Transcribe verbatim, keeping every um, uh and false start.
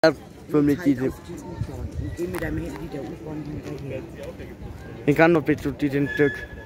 für mich Halt diese. auf die U-Bahn und geh mit deinem Handy der U-Bahn hinterher. Ich kann doch bitte die den Stück.